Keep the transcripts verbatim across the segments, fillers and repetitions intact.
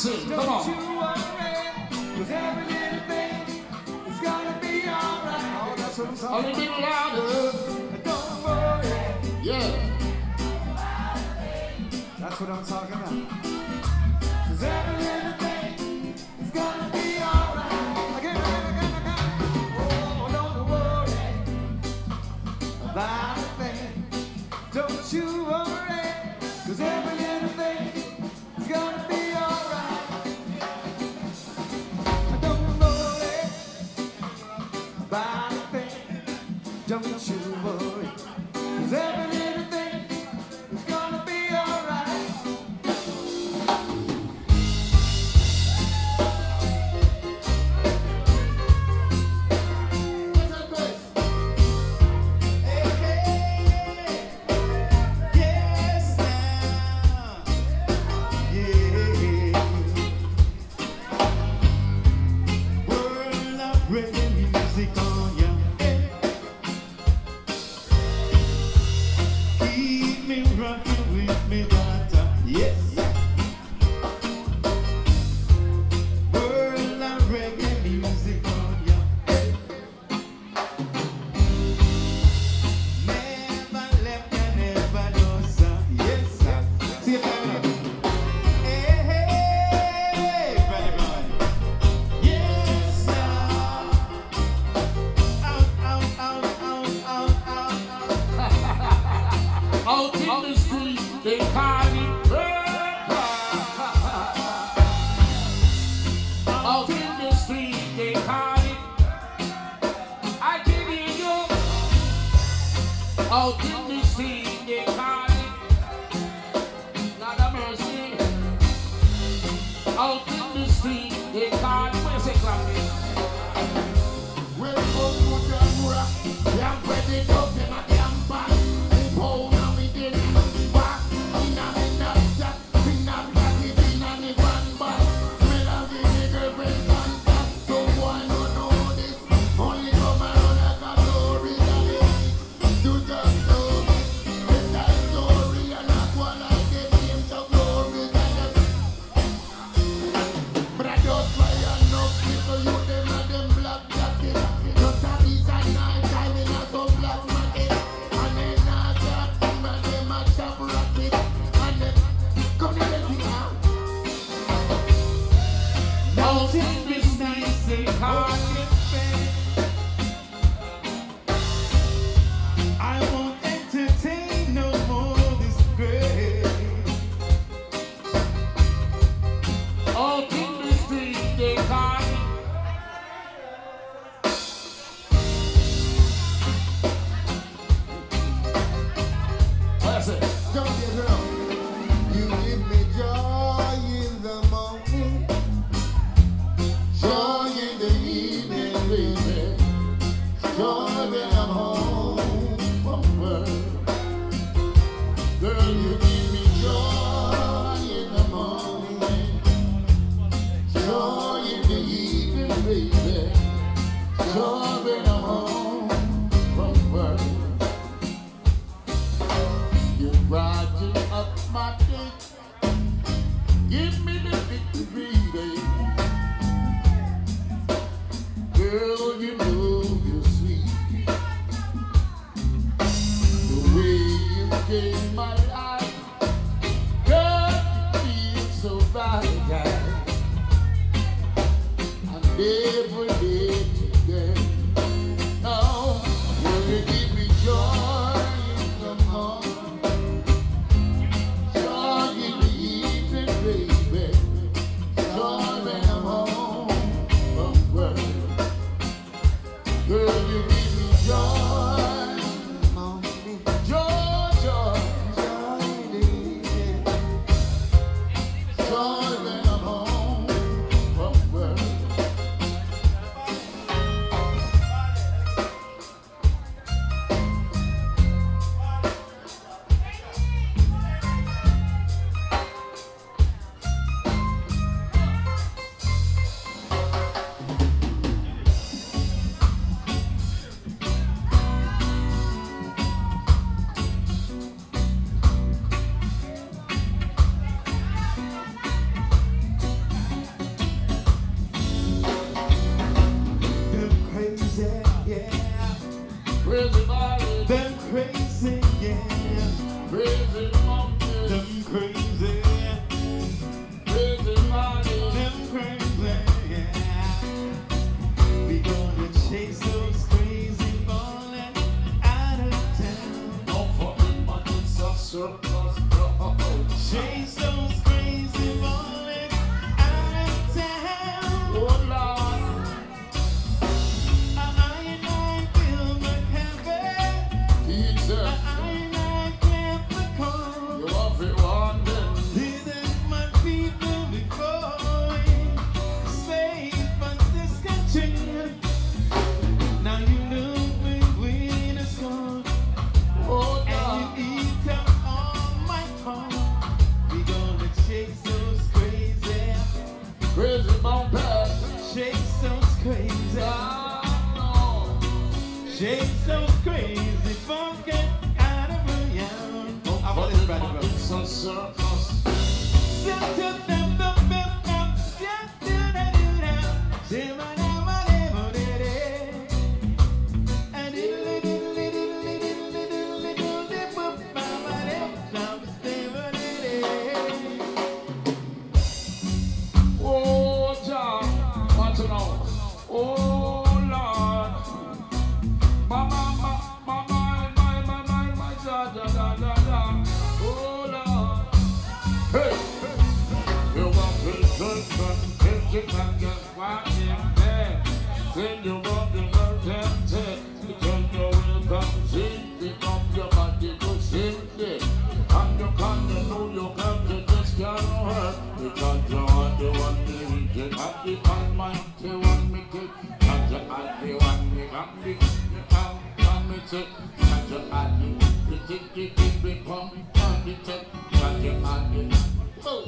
sing. Come on. Don't you worry, 'cause every little thing is gonna be alright. Oh, that's what I'm A talking little bit louder. about. Don't worry. Yeah. That's what I'm talking about. 'Cause every little thing is gonna be alright. Again, again, again, again. Oh, don't worry about a thing. Don't you worry, 'cause every little thing is gonna be alright. Don't worry about a thing. Don't you worry, 'cause every little thing is gonna be alright. Out in the street, they call it murder. Out in the street, they call it. I can hear you. Out in the street, they call it. Lord have mercy. Out in the street, they call it. Where's it, Clancy? Well, go to the rock. I'm ready to open my damn back. Oh, now we did back. I'm not in that shot. I'm not back. I'm not in one back. Me love the nigga friend contact. So boy, no know this. Only come around like a story. You just know me. It's that story and not one like the name to glory. But I just try and knock people. You them and them black jacket. Just a this at night time in a some black market. And then I got them and them a chop rocket. And then come to the thing out. Out in the street, they call it. I won't entertain no more disgrace. Out in the street, they call it. What's it? Come on, dear girl. You give me joy in the morning, joy in the evening, baby. Joy when I'm home from work. Girl, you give me joy in the morning, joy in the evening, baby. Joy when I'm home from work. You brighten up my day. Give me the victory, baby. Girl, you know you're sweet. The way you gave my life, girl, it feels so right, guy. And every day today, now, will you give me joy in the morning, joy in the evening, baby, joy when I'm home from work. Girl, you give me joy in the morning, joy, joy, joy in the evening, joy when I'm home from work. Shake so crazy, funky out of a young. Oh, I want this right now. It's a circus. Oh, Jah, want to know? Oh, Lord. Mama, mama, mama, my, my, my, my, Jah, Jah, Jah, Jah, Jah. Oh, Lord. Hey, You want to drink and take it and get what in there. Then you want to go tempted. Because you will come see, pick up your body to sink it. And you can't know you can't just can't hurt. Because you are the one to reach it. And the almighty one me take. And you are the one me got me. You can't come me take. And you are the the tick tick tick become and the tick. And you are the oh.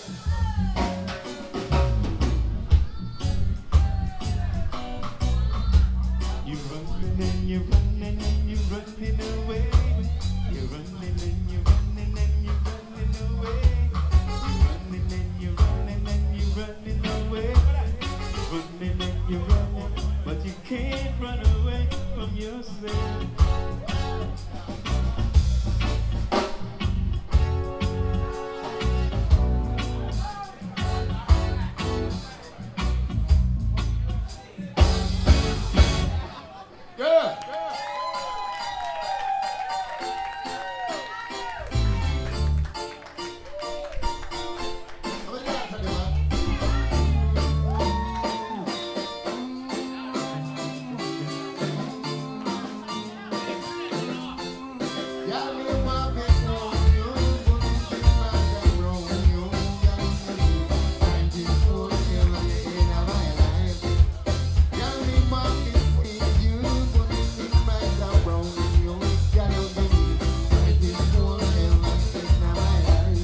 You running and you running and you running away. You running and you running and you running away. You running and you running and you running away. Running and you running, but you can't run away from yourself. yeah. How many guys are there? Yeah, me want to know you, but it's in my room, you, yeah, I'm just for you in my life. Yeah, me want to see you, but it's in my room, you, yeah, I'm just for you in my life.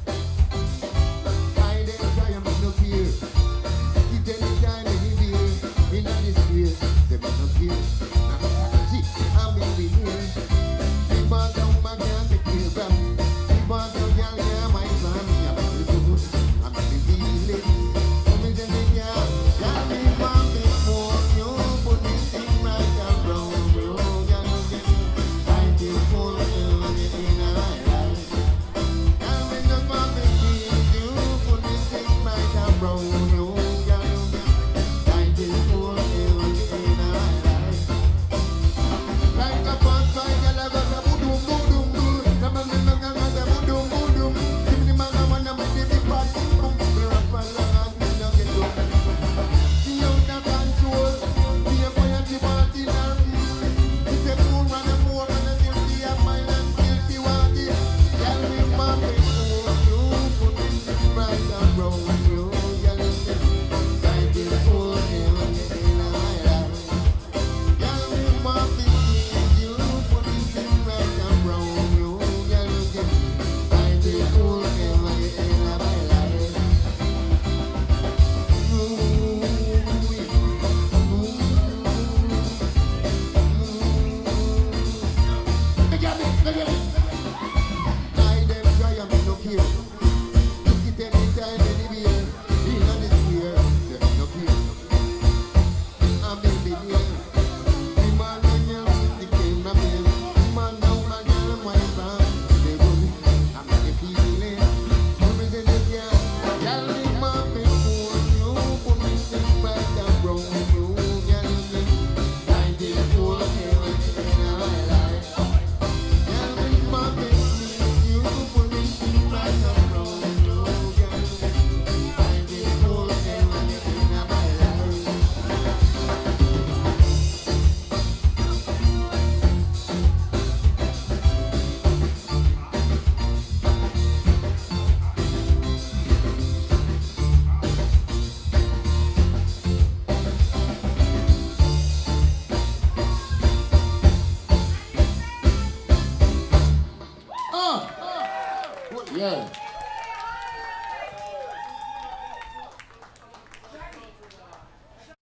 I didn't try to make no fear. Keep any time, any beer, in this beer, they make no fear. See, I'm in the here. People don't back down to kill them. People don't yell, yeah, my son, yeah, I'm in the good. I'm in the feeling. I'm in the yeah. Yeah, me want me for you, but this thing right around you, yeah, no get it. I just for you in my life. Yeah, me just want me feel you, but this thing right around you, yeah, no get it. I just for you in my life. Like a fast fire, girl, I got a boom, boom, boom, boom. Come on, come on, come on, come on, boom, boom, boom. Give me the man, I wanna make the big party, boom. We rap along and we don't get low. See out of control. See a fire, the party now. It's a fool, run a fool, run a guilty, a mile and guilty, what it. Girl, we want me for you, put it right around you. Girl, like this fool, you in my life. Girl, we want me see you, put it right around you. Girl, like this fool, you in my life. Look at me, look at me. I them try and me no care. Look it anytime, anywhere. In on this year, them no care. I'm in the air. The man when you the game I'm in. The man now my girl my son. They go me. I'm in the feeling. I'm in the air. Girl, the man me for you, put me in right around you. Girl, I did for you in my life. Girl, the man me see you, put me in right around you. Girl, I did for you in my life. Ah, yeah.